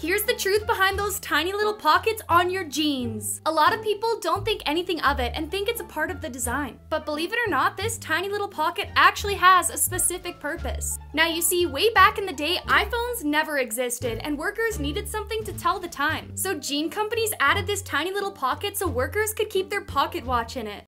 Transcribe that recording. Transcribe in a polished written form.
Here's the truth behind those tiny little pockets on your jeans. A lot of people don't think anything of it and think it's a part of the design. But believe it or not, this tiny little pocket actually has a specific purpose. Now you see, way back in the day, iPhones never existed and workers needed something to tell the time. So jean companies added this tiny little pocket so workers could keep their pocket watch in it.